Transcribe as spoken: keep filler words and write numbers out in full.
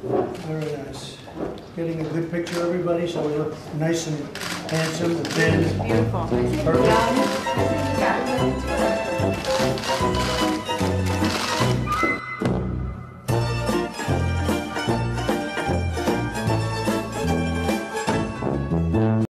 Very nice. Getting a good picture of everybody, so we look nice and handsome and thin. Beautiful. Perfect.